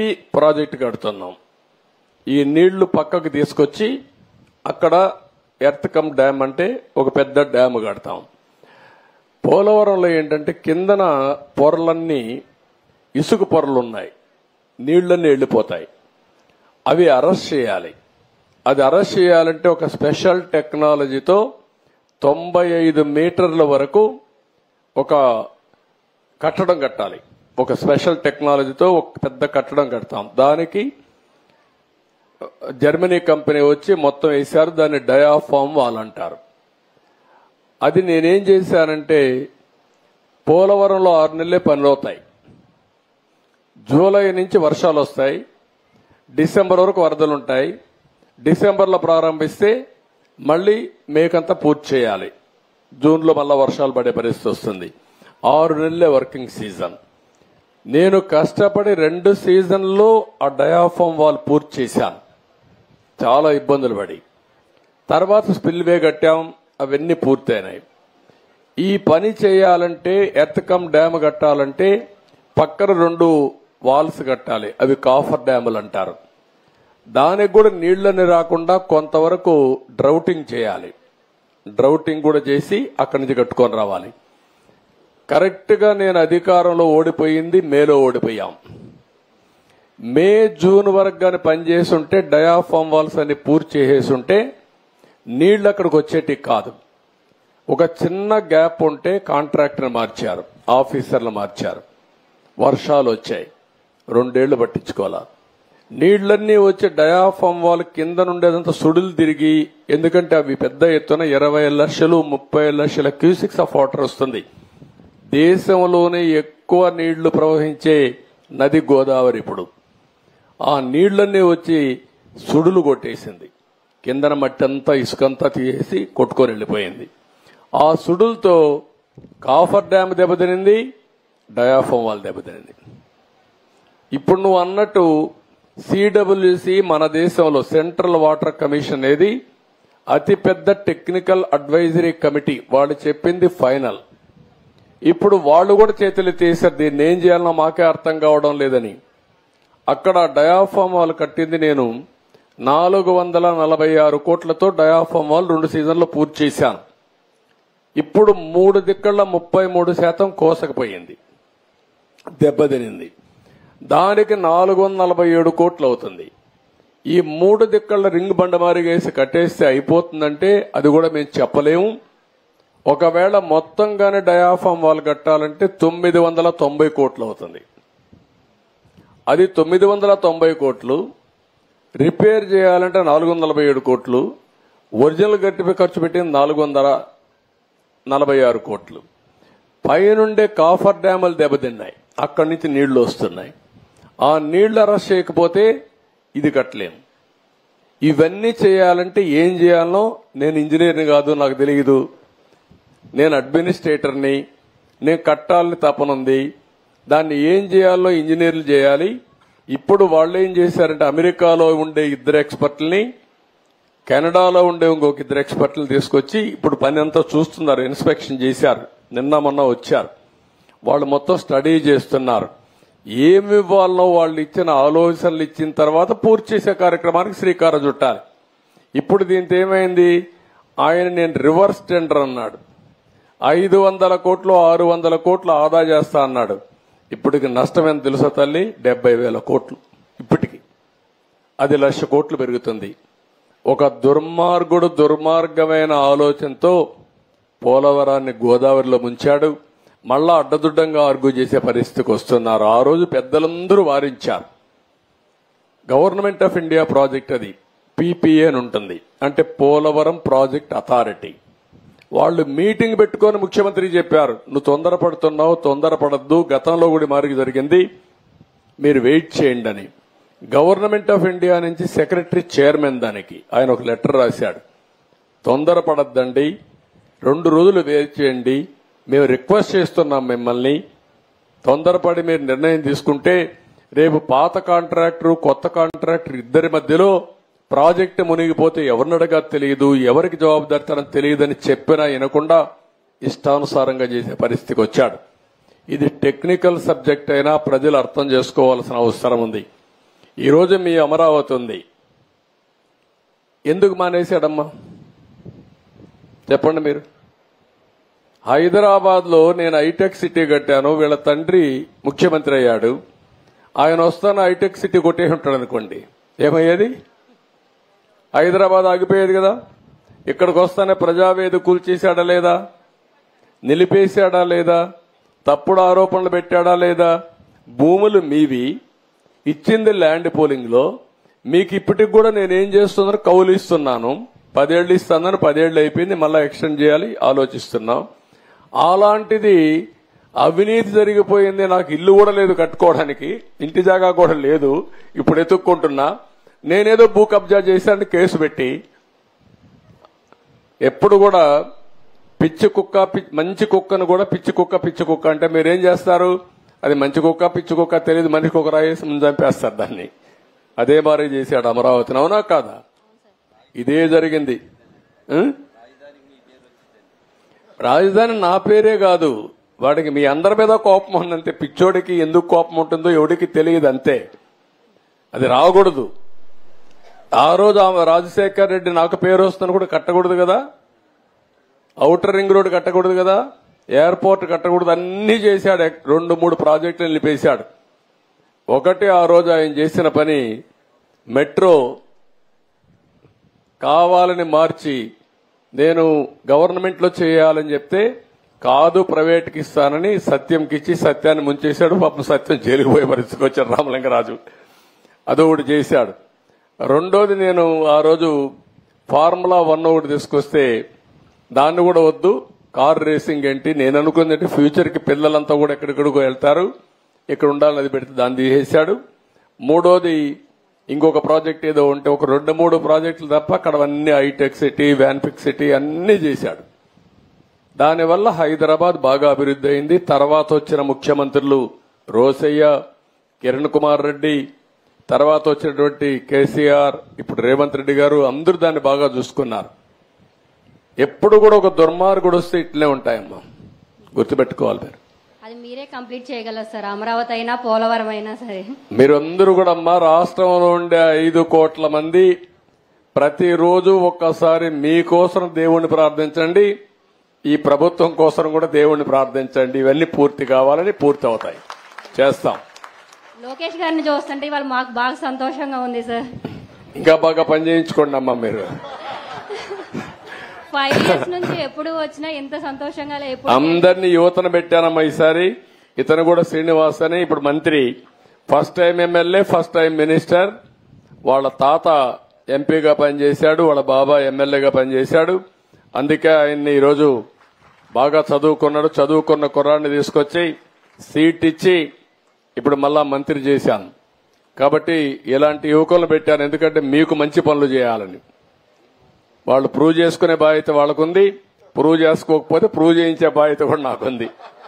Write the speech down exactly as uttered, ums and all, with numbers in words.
Project కడుతున్నాం. ఈ నీళ్లు పక్కకు తీసుకొచ్చి అక్కడ ఎర్త్ కమ్ డ్యామ్ అంటే ఒక పెద్ద డ్యామ్ కడతాం. పోలవరంలో ఏంటంటే కిందన పొరలన్నీ ఇసుక పొరలు ఉన్నాయి, నీళ్లన్నీ వెళ్లిపోతాయి. అవి అరెస్ట్ చేయాలి. అది అరెస్ట్ చేయాలంటే ఒక స్పెషల్ టెక్నాలజీతో తొంభై ఐదు మీటర్ల వరకు ఒక కట్టడం కట్టాలి. ఒక స్పెషల్ టెక్నాలజీతో ఒక పెద్ద కట్టడం కడతాం. దానికి జర్మనీ కంపెనీ వచ్చి మొత్తం వేశారు. దాన్ని డయాఫామ్ వాల్ అంటారు. అది నేనేం చేశానంటే పోలవరంలో ఆరు నెలలే పనులు అవుతాయి. జూలై నుంచి వర్షాలు వస్తాయి, డిసెంబర్ వరకు వరదలుంటాయి. డిసెంబర్లో ప్రారంభిస్తే మళ్లీ మేకంతా పూర్తి చేయాలి. జూన్లో మళ్ళా వర్షాలు పడే పరిస్థితి వస్తుంది. ఆరు నెలలే వర్కింగ్ సీజన్. నేను కష్టపడి రెండు సీజన్లో ఆ డయాఫామ్ వాల్ పూర్తి చేశాను. చాలా ఇబ్బందులు పడి తర్వాత స్పిల్వే కట్టాం, అవన్నీ పూర్తయినాయి. ఈ పని చేయాలంటే ఎర్త్ కమ్ డ్యామ్ కట్టాలంటే పక్కన రెండు వాల్స్ కట్టాలి. అవి కాఫర్ డ్యాములు అంటారు. దానికి కూడా నీళ్లని రాకుండా కొంతవరకు డ్రౌటింగ్ చేయాలి. డ్రౌటింగ్ కూడా చేసి అక్కడి నుంచి కట్టుకొని రావాలి. కరెక్ట్ గా నేను అధికారంలో ఓడిపోయింది మేలో ఓడిపోయాం. మే జూన్ వరకు గాని పనిచేసి ఉంటే డయాఫామ్ వాల్స్ అన్ని పూర్తి చేసేసి ఉంటే నీళ్లు అక్కడికి వచ్చేటి కాదు. ఒక చిన్న గ్యాప్ ఉంటే కాంట్రాక్టర్ మార్చారు, ఆఫీసర్లు మార్చారు. వర్షాలు వచ్చాయి, రెండేళ్లు పట్టించుకోవాలా. నీళ్లన్నీ వచ్చి డయాఫామ్ వాల్ కింద నుండేదంతా సుడులు తిరిగి, ఎందుకంటే అవి పెద్ద ఎత్తున ఇరవై లక్షలు ముప్పై లక్షల క్యూసిక్స్ ఆఫ్ వాటర్ వస్తుంది. దేశంలోనే ఎక్కువ నీళ్లు ప్రవహించే నది గోదావరి. ఇప్పుడు ఆ నీళ్లన్నీ వచ్చి సుడులు కొట్టేసింది. కిందన మట్టి అంతా ఇసుకంతా తీసేసి కొట్టుకొని వెళ్లిపోయింది. ఆ సుడులతో కాఫర్ డ్యామ్ దెబ్బతినింది, డయాఫామ్ వాల్ దెబ్బతినింది. ఇప్పుడు నువ్వు అన్నట్టు సిడబ్ల్యూసి మన దేశంలో సెంట్రల్ వాటర్ కమిషన్ అనేది అతిపెద్ద టెక్నికల్ అడ్వైజరీ కమిటీ. వాళ్ళు చెప్పింది ఫైనల్. ఇప్పుడు వాళ్ళు కూడా చేతులు తీశారు. దీన్ని ఏం చేయాలనో మాకే అర్థం కావడం లేదని. అక్కడ డయాఫామ్ వాల్ కట్టింది నేను నాలుగు వందల నలభై ఆరు కోట్లతో డయాఫామ్ వాల్ రెండు సీజన్లు పూర్తి చేశాను. ఇప్పుడు మూడు దిక్కళ్ల ముప్పై మూడు శాతం కోసకపోయింది, దెబ్బతినింది. దానికి నాలుగు వందల నలభై ఏడు కోట్లు అవుతుంది. ఈ మూడు దిక్కళ్ల రింగ్ బండమారిగా వేసి కట్టేస్తే అయిపోతుందంటే అది కూడా మేము చెప్పలేము. ఒకవేళ మొత్తంగానే డయాఫామ్ వాల్ కట్టాలంటే తొమ్మిది వందల తొంభై కోట్లు అవుతుంది. అది తొమ్మిది వందల తొంభై కోట్లు. రిపేర్ చేయాలంటే నాలుగు వందల నలభై ఏడు కోట్లు. ఒరిజినల్ గట్టిపై ఖర్చు పెట్టింది నాలుగు వందల నలభై ఆరు కోట్లు. పైనుండే కాఫర్ డ్యాములు దెబ్బతిన్నాయి, అక్కడి నుంచి నీళ్లు వస్తున్నాయి. ఆ నీళ్లు అరెస్ట్ చేయకపోతే ఇది కట్టలేము. ఇవన్నీ చేయాలంటే ఏం చేయాలనో నేను ఇంజనీర్ని కాదు, నాకు తెలియదు. నేను అడ్మినిస్ట్రేటర్ని. నేను కట్టాలని తపనుంది. దాన్ని ఏం చేయాలో ఇంజనీర్లు చేయాలి. ఇప్పుడు వాళ్ళు ఏం చేశారంటే అమెరికాలో ఉండే ఇద్దరు ఎక్స్పర్ట్లని, కెనడాలో ఉండే ఇంకొక ఇద్దరు ఎక్స్పర్ట్లను తీసుకొచ్చి ఇప్పుడు పని అంతా చూస్తున్నారు. ఇన్స్పెక్షన్ చేశారు, నిన్న మొన్న వచ్చారు. వాళ్ళు మొత్తం స్టడీ చేస్తున్నారు. ఏమి ఇవ్వాలనో వాళ్ళు ఇచ్చిన ఆలోచనలు ఇచ్చిన తర్వాత పూర్తి చేసే కార్యక్రమానికి శ్రీకారం చుట్టాలి. ఇప్పుడు దీంతో ఏమైంది, ఆయన నేను రివర్స్ టెండర్ అన్నాడు. ఐదు వందల కోట్లు ఆరు వందల కోట్లు ఆదా చేస్తా అన్నాడు. ఇప్పటికి నష్టమేం తెలుసా తల్లి, డెబ్బై వేల కోట్లు. ఇప్పటికి అది లక్ష కోట్లు పెరుగుతుంది. ఒక దుర్మార్గుడు దుర్మార్గమైన ఆలోచనతో పోలవరాన్ని గోదావరిలో ముంచాడు. మళ్ళా అడ్డదుడ్డంగా ఆర్గ్యూ చేసే పరిస్థితికి వస్తున్నారు. ఆ రోజు పెద్దలందరూ వారించారు. గవర్నమెంట్ ఆఫ్ ఇండియా ప్రాజెక్ట్ అది పీపీఏ అని ఉంటుంది, అంటే పోలవరం ప్రాజెక్ట్ అథారిటీ. వాళ్ళు మీటింగ్ పెట్టుకొని ముఖ్యమంత్రి చెప్పారు, నువ్వు తొందరపడుతున్నావు, తొందరపడద్దు, గతంలో కూడా మార్పు జరిగింది, మీరు వెయిట్ చేయండి అని. గవర్నమెంట్ ఆఫ్ ఇండియా నుంచి సెక్రటరీ చైర్మన్ దానికి ఆయన ఒక లెటర్ రాశాడు, తొందరపడద్దండి, రెండు రోజులు వెయిట్ చేయండి, మేము రిక్వెస్ట్ చేస్తున్నాం మిమ్మల్ని. తొందరపడి మీరు నిర్ణయం తీసుకుంటే రేపు పాత కాంట్రాక్టర్ కొత్త కాంట్రాక్టర్ ఇద్దరి మధ్యలో ప్రాజెక్టు మునిగిపోతే ఎవరిని అడగా తెలియదు, ఎవరికి జవాబుదారితనం తెలియదని చెప్పినా వినకుండా ఇష్టానుసారంగా చేసే పరిస్థితికి వచ్చాడు. ఇది టెక్నికల్ సబ్జెక్ట్ అయినా ప్రజలు అర్థం చేసుకోవాల్సిన అవసరం ఉంది. ఈరోజు మీ అమరావతి ఉంది, ఎందుకు మానేశాడమ్మా చెప్పండి మీరు? హైదరాబాద్ లో నేను హైటెక్ సిటీ కట్టాను, వీళ్ళ తండ్రి ముఖ్యమంత్రి అయ్యాడు, ఆయన వస్తాను హైటెక్ సిటీ కొట్టేసి ఉంటాడు అనుకోండి, ఏమయ్యేది? హైదరాబాద్ ఆగిపోయేది కదా. ఇక్కడికి వస్తానే ప్రజావేది కూల్చేశాడా లేదా, నిలిపేశాడా లేదా, తప్పుడు ఆరోపణలు పెట్టాడా లేదా? భూములు మీవి, ఇచ్చింది ల్యాండ్ పోలింగ్ లో, మీకు ఇప్పటికి కూడా నేనేం చేస్తున్నాను, కౌలు ఇస్తున్నాను, పదేళ్లు ఇస్తానని పదేళ్లు అయిపోయింది, మళ్ళా ఎక్స్టెండ్ చేయాలి ఆలోచిస్తున్నాం. అలాంటిది అవినీతి జరిగిపోయింది, నాకు ఇల్లు కూడా లేదు కట్టుకోవడానికి, ఇంటి జాగా కూడా లేదు, ఇప్పుడు ఎత్తుక్కుంటున్నా, నేనేదో భూ కబ్జా చేశానని కేసు పెట్టి, ఎప్పుడు కూడా పిచ్చి కుక్క మంచి కుక్కను కూడా పిచ్చి కుక్క పిచ్చి కుక్క అంటే మీరేం చేస్తారు? అది మంచి కుక్క పిచ్చి కుక్క తెలియదు, మనిషి కుక్క రాయేసి ముందు చంపేస్తారు దాన్ని. అదే మారి చేశాడు అమరావతిని, అవునా కాదా? ఇదే జరిగింది. రాజధాని నా పేరే కాదు, వాడికి మీ అందరి మీద కోపం ఉందంతే. పిచ్చోడికి ఎందుకు కోపం ఉంటుందో ఎవడికి తెలియదు అంతే, అది రాకూడదు. ఆ రోజు రాజశేఖర్ రెడ్డి నాకు పేరు వస్తున్నా కూడా కట్టకూడదు కదా, ఔటర్ రింగ్ రోడ్ కట్టకూడదు కదా, ఎయిర్పోర్ట్ కట్టకూడదు, అన్ని చేశాడు. రెండు మూడు ప్రాజెక్టులు నిలిపేశాడు. ఒకటి ఆ రోజు ఆయన చేసిన పని, మెట్రో కావాలని మార్చి నేను గవర్నమెంట్ లో చేయాలని చెప్తే కాదు ప్రైవేట్కి ఇస్తానని సత్యంకి ఇచ్చి సత్యాన్ని ముంచేశాడు. పాపం సత్యం జైలుకు పోయే పరిస్థితికి వచ్చాడు రామలింగరాజు, అదొకటి చేశాడు. రెండోది, నేను ఆ రోజు ఫార్ములా వన్ ఒకటి తీసుకొస్తే దాన్ని కూడా వద్దు, కార్ రేసింగ్ ఏంటి, నేను అనుకున్నట్టు ఫ్యూచర్ కి పిల్లలంతా కూడా ఎక్కడెక్కడికో వెళ్తారు, ఇక్కడ ఉండాలని అది పెడితే దాన్ని తీసేశాడు. మూడోది, ఇంకొక ప్రాజెక్ట్ ఏదో ఉంటే ఒక రెండు మూడు ప్రాజెక్టులు తప్ప అక్కడ అన్ని హైటెక్ సిటీ, వ్యాన్పిక్ సిటీ అన్ని చేశాడు. దానివల్ల హైదరాబాద్ బాగా అభివృద్ధి అయింది. తర్వాత వచ్చిన ముఖ్యమంత్రులు రోసయ్య, కిరణ్ కుమార్ రెడ్డి, తర్వాత వచ్చినటువంటి కేసీఆర్, ఇప్పుడు రేవంత్ రెడ్డి గారు, అందరూ దాన్ని బాగా చూసుకున్నారు. ఎప్పుడు కూడా ఒక దుర్మార్గుడు వస్తే ఇట్లే ఉంటాయమ్మా, గుర్తుపెట్టుకోవాలి మీరు. అది మీరే కంప్లీట్ చేయగలరు సార్, అమరావతి అయినా పోలవరం అయినా సరే. మీరందరూ కూడా అమ్మా, రాష్ట్రంలో ఉండే ఐదు కోట్ల మంది ప్రతిరోజు ఒక్కసారి మీకోసం దేవుణ్ణి ప్రార్థించండి, ఈ ప్రభుత్వం కోసం కూడా దేవుణ్ణి ప్రార్థించండి. ఇవన్నీ పూర్తి కావాలని, పూర్తి అవుతాయి, చేస్తాం. లోకేష్ గారిని చూస్తుంటే వాళ్ళు మాకు బాగా సంతోషంగా ఉంది సార్. ఇంకా బాగా పని చేయించుకోండి అమ్మా మీరు. ఫైవ్ ఇయర్స్ నుంచి ఎప్పుడు వచ్చినా ఎంత సంతోషంగా లేదు. అందరినీ యువతను పెట్టానమ్మా ఈసారి. ఇతను కూడా శ్రీనివాస్ అని ఇప్పుడు మంత్రి, first time MLA, first time minister. వాళ్ళ తాత ఎంపీగా పనిచేశాడు, వాళ్ళ బాబా ఎమ్మెల్యేగా పనిచేశాడు. అందుకే ఆయన్ని ఈరోజు బాగా చదువుకున్నాడు. చదువుకున్న కుర్రాన్ని తీసుకొచ్చి సీట్ ఇచ్చి ఇప్పుడు మళ్ళా మంత్రి చేశాను. కాబట్టి ఇలాంటి యువకులను పెట్టాను, ఎందుకంటే మీకు మంచి పనులు చేయాలని. వాళ్ళు ప్రూవ్ చేసుకునే బాధ్యత వాళ్ళకుంది, ప్రూవ్ చేసుకోకపోతే ప్రూవ్ చేయించే బాధ్యత కూడా నాకుంది.